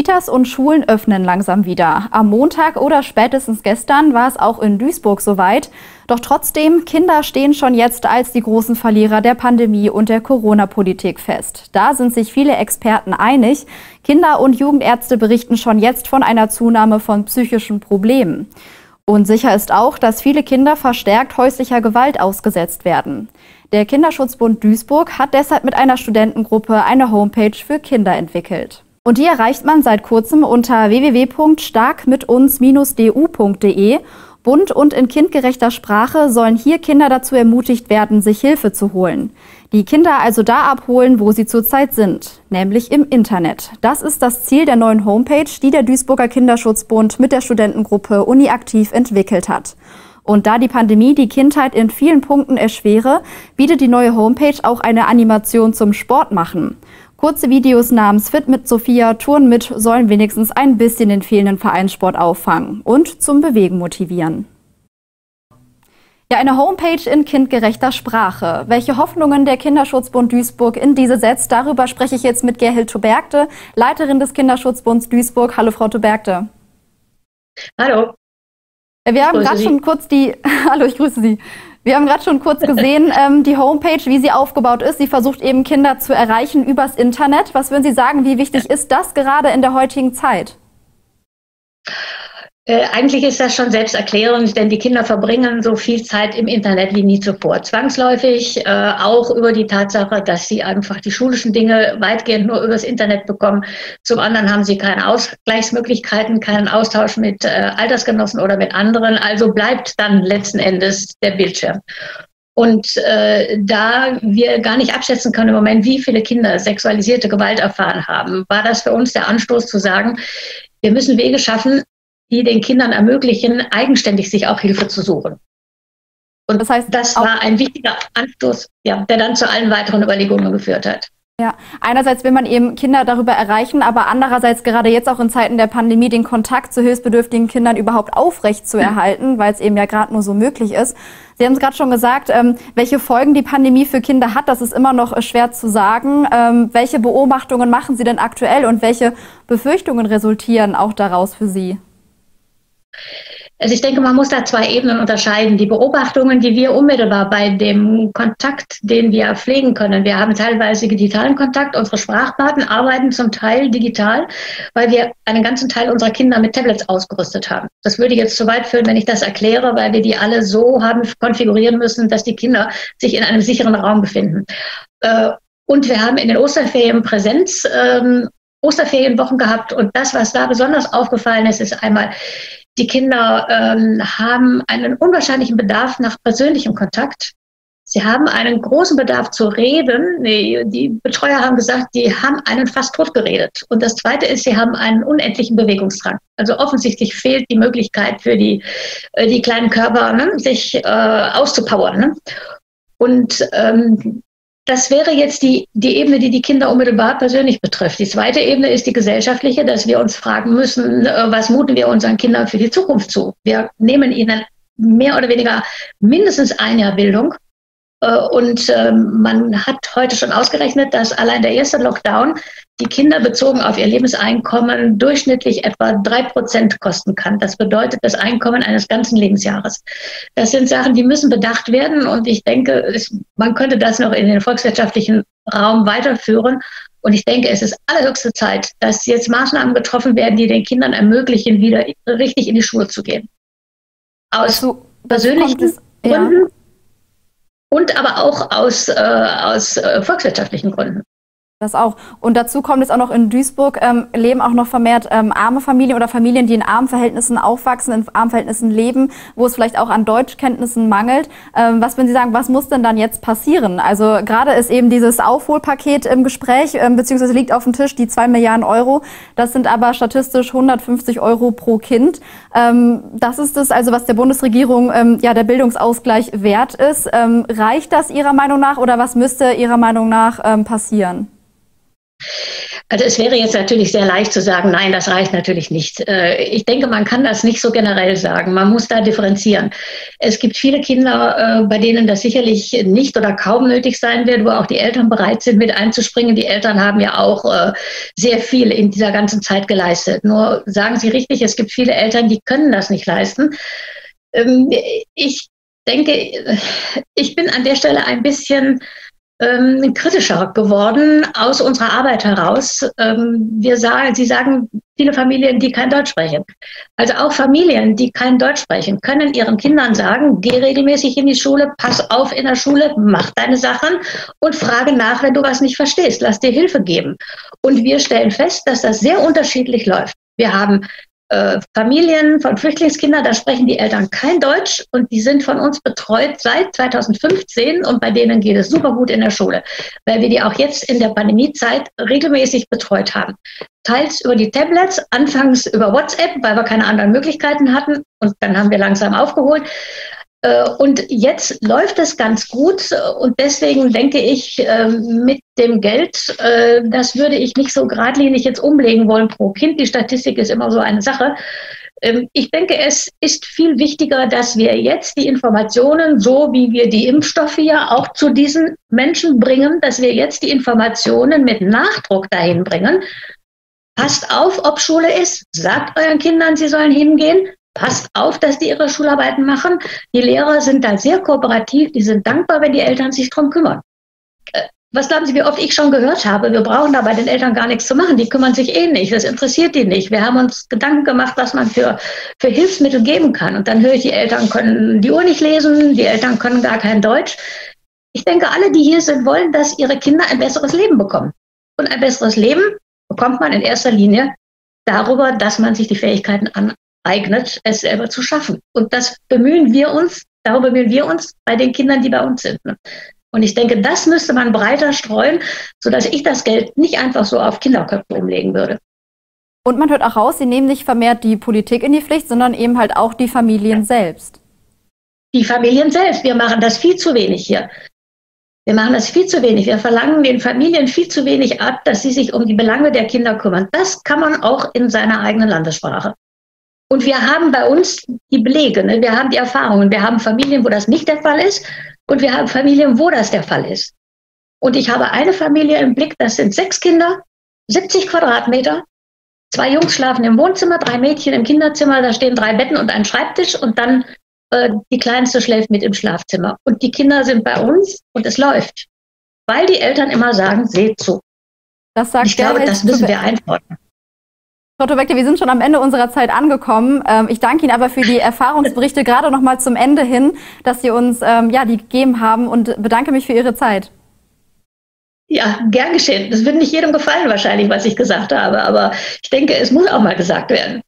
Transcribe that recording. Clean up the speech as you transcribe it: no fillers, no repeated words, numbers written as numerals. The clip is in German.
Kitas und Schulen öffnen langsam wieder. Am Montag oder spätestens gestern war es auch in Duisburg soweit. Doch trotzdem, Kinder stehen schon jetzt als die großen Verlierer der Pandemie und der Corona-Politik fest. Da sind sich viele Experten einig. Kinder- und Jugendärzte berichten schon jetzt von einer Zunahme von psychischen Problemen. Und sicher ist auch, dass viele Kinder verstärkt häuslicher Gewalt ausgesetzt werden. Der Kinderschutzbund Duisburg hat deshalb mit einer Studentengruppe eine Homepage für Kinder entwickelt. Und die erreicht man seit kurzem unter www.starkmituns-du.de. Bunt und in kindgerechter Sprache sollen hier Kinder dazu ermutigt werden, sich Hilfe zu holen. Die Kinder also da abholen, wo sie zurzeit sind, nämlich im Internet. Das ist das Ziel der neuen Homepage, die der Duisburger Kinderschutzbund mit der Studentengruppe Uniaktiv entwickelt hat. Und da die Pandemie die Kindheit in vielen Punkten erschwere, bietet die neue Homepage auch eine Animation zum Sport machen. Kurze Videos namens Fit mit Sophia, Turn mit sollen wenigstens ein bisschen den fehlenden Vereinssport auffangen und zum Bewegen motivieren. Ja, eine Homepage in kindgerechter Sprache. Welche Hoffnungen der Kinderschutzbund Duisburg in diese setzt, darüber spreche ich jetzt mit Gerhild Tobergte, Leiterin des Kinderschutzbunds Duisburg. Hallo, Frau Tobergte. Hallo. Wir haben gerade schon kurz Hallo, ich grüße Sie. Wir haben gerade schon kurz gesehen, die Homepage, wie sie aufgebaut ist. Sie versucht eben Kinder zu erreichen übers Internet. Was würden Sie sagen, wie wichtig ist das gerade in der heutigen Zeit? Eigentlich ist das schon selbsterklärend, denn die Kinder verbringen so viel Zeit im Internet wie nie zuvor. Zwangsläufig, auch über die Tatsache, dass sie einfach die schulischen Dinge weitgehend nur übers Internet bekommen. Zum anderen haben sie keine Ausgleichsmöglichkeiten, keinen Austausch mit Altersgenossen oder mit anderen. Also bleibt dann letzten Endes der Bildschirm. Und da wir gar nicht abschätzen können im Moment, wie viele Kinder sexualisierte Gewalt erfahren haben, war das für uns der Anstoß zu sagen, wir müssen Wege schaffen, die den Kindern ermöglichen, eigenständig sich auch Hilfe zu suchen. Und das heißt, das war ein wichtiger Anstoß, ja, der dann zu allen weiteren Überlegungen geführt hat. Ja, einerseits will man eben Kinder darüber erreichen, aber andererseits gerade jetzt auch in Zeiten der Pandemie den Kontakt zu hilfsbedürftigen Kindern überhaupt aufrecht zu erhalten, weil es eben ja gerade nur so möglich ist. Sie haben es gerade schon gesagt, welche Folgen die Pandemie für Kinder hat, das ist immer noch schwer zu sagen. Welche Beobachtungen machen Sie denn aktuell und welche Befürchtungen resultieren auch daraus für Sie? Also ich denke, man muss da zwei Ebenen unterscheiden. Die Beobachtungen, die wir unmittelbar bei dem Kontakt, den wir pflegen können. Wir haben teilweise digitalen Kontakt. Unsere Sprachpaten arbeiten zum Teil digital, weil wir einen ganzen Teil unserer Kinder mit Tablets ausgerüstet haben. Das würde jetzt zu weit führen, wenn ich das erkläre, weil wir die alle so haben konfigurieren müssen, dass die Kinder sich in einem sicheren Raum befinden. Und wir haben in den Osterferien Osterferienwochen gehabt. Und das, was da besonders aufgefallen ist, ist einmal, die Kinder haben einen unwahrscheinlichen Bedarf nach persönlichem Kontakt. Sie haben einen großen Bedarf zu reden. Die Betreuer haben gesagt, die haben einen fast tot geredet. Und das Zweite ist, sie haben einen unendlichen Bewegungsdrang. Also offensichtlich fehlt die Möglichkeit für die kleinen Körper, ne, sich auszupowern. Ne? Und das wäre jetzt die Ebene, die die Kinder unmittelbar persönlich betrifft. Die zweite Ebene ist die gesellschaftliche, dass wir uns fragen müssen, was muten wir unseren Kindern für die Zukunft zu? Wir nehmen ihnen mehr oder weniger mindestens ein Jahr Bildung. Und man hat heute schon ausgerechnet, dass allein der erste Lockdown die Kinder bezogen auf ihr Lebenseinkommen durchschnittlich etwa 3% kosten kann. Das bedeutet das Einkommen eines ganzen Lebensjahres. Das sind Sachen, die müssen bedacht werden. Und ich denke, man könnte das noch in den volkswirtschaftlichen Raum weiterführen. Und ich denke, es ist allerhöchste Zeit, dass jetzt Maßnahmen getroffen werden, die den Kindern ermöglichen, wieder richtig in die Schule zu gehen. Aus persönlichen Gründen. Ja. Und aber auch aus volkswirtschaftlichen Gründen. Das auch. Und dazu kommt jetzt auch noch in Duisburg, leben auch noch vermehrt arme Familien oder Familien, die in armen Verhältnissen aufwachsen, in armen Verhältnissen leben, wo es vielleicht auch an Deutschkenntnissen mangelt. Was würden Sie sagen, was muss denn dann jetzt passieren? Also gerade ist eben dieses Aufholpaket im Gespräch, beziehungsweise liegt auf dem Tisch die 2 Milliarden Euro. Das sind aber statistisch 150 Euro pro Kind. Das ist es also, was der Bundesregierung ja der Bildungsausgleich wert ist. Reicht das Ihrer Meinung nach oder was müsste Ihrer Meinung nach passieren? Also es wäre jetzt natürlich sehr leicht zu sagen, nein, das reicht natürlich nicht. Ich denke, man kann das nicht so generell sagen. Man muss da differenzieren. Es gibt viele Kinder, bei denen das sicherlich nicht oder kaum nötig sein wird, wo auch die Eltern bereit sind, mit einzuspringen. Die Eltern haben ja auch sehr viel in dieser ganzen Zeit geleistet. Nur sagen Sie richtig, es gibt viele Eltern, die können das nicht leisten. Ich denke, ich bin an der Stelle ein bisschen kritischer geworden aus unserer Arbeit heraus. Sie sagen, viele Familien, die kein Deutsch sprechen. Also auch Familien, die kein Deutsch sprechen, können ihren Kindern sagen, geh regelmäßig in die Schule, pass auf in der Schule, mach deine Sachen und frage nach, wenn du was nicht verstehst. Lass dir Hilfe geben. Und wir stellen fest, dass das sehr unterschiedlich läuft. Wir haben Familien von Flüchtlingskindern, da sprechen die Eltern kein Deutsch und die sind von uns betreut seit 2015 und bei denen geht es super gut in der Schule, weil wir die auch jetzt in der Pandemiezeit regelmäßig betreut haben. Teils über die Tablets, anfangs über WhatsApp, weil wir keine anderen Möglichkeiten hatten und dann haben wir langsam aufgeholt. Und jetzt läuft es ganz gut und deswegen denke ich, mit dem Geld, das würde ich nicht so geradlinig jetzt umlegen wollen pro Kind. Die Statistik ist immer so eine Sache. Ich denke, es ist viel wichtiger, dass wir jetzt die Informationen, so wie wir die Impfstoffe ja auch zu diesen Menschen bringen, dass wir jetzt die Informationen mit Nachdruck dahin bringen. Passt auf, ob Schule ist, sagt euren Kindern, sie sollen hingehen. Passt auf, dass die ihre Schularbeiten machen. Die Lehrer sind da sehr kooperativ, die sind dankbar, wenn die Eltern sich darum kümmern. Was glauben Sie, wie oft ich schon gehört habe, wir brauchen da bei den Eltern gar nichts zu machen, die kümmern sich eh nicht, das interessiert die nicht. Wir haben uns Gedanken gemacht, was man für Hilfsmittel geben kann. Und dann höre ich, die Eltern können die Uhr nicht lesen, die Eltern können gar kein Deutsch. Ich denke, alle, die hier sind, wollen, dass ihre Kinder ein besseres Leben bekommen. Und ein besseres Leben bekommt man in erster Linie darüber, dass man sich die Fähigkeiten aneignet, es selber zu schaffen. Und darüber bemühen wir uns bei den Kindern, die bei uns sind. Und ich denke, das müsste man breiter streuen, sodass ich das Geld nicht einfach so auf Kinderköpfe umlegen würde. Und man hört auch raus, Sie nehmen nicht vermehrt die Politik in die Pflicht, sondern eben halt auch die Familien selbst. Die Familien selbst, wir machen das viel zu wenig hier. Wir machen das viel zu wenig. Wir verlangen den Familien viel zu wenig ab, dass sie sich um die Belange der Kinder kümmern. Das kann man auch in seiner eigenen Landessprache. Und wir haben bei uns die Belege, ne? Wir haben die Erfahrungen. Wir haben Familien, wo das nicht der Fall ist und wir haben Familien, wo das der Fall ist. Und ich habe eine Familie im Blick, das sind 6 Kinder, 70 Quadratmeter, 2 Jungs schlafen im Wohnzimmer, 3 Mädchen im Kinderzimmer, da stehen 3 Betten und ein Schreibtisch und dann die Kleinste schläft mit im Schlafzimmer. Und die Kinder sind bei uns und es läuft, weil die Eltern immer sagen, seht zu. Das sagt ich glaube, das müssen wir einfordern. Frau Tobecke, wir sind schon am Ende unserer Zeit angekommen. Ich danke Ihnen aber für die Erfahrungsberichte, gerade noch mal zum Ende hin, dass Sie uns die gegeben haben und bedanke mich für Ihre Zeit. Ja, gern geschehen. Das wird nicht jedem gefallen wahrscheinlich, was ich gesagt habe, aber ich denke, es muss auch mal gesagt werden.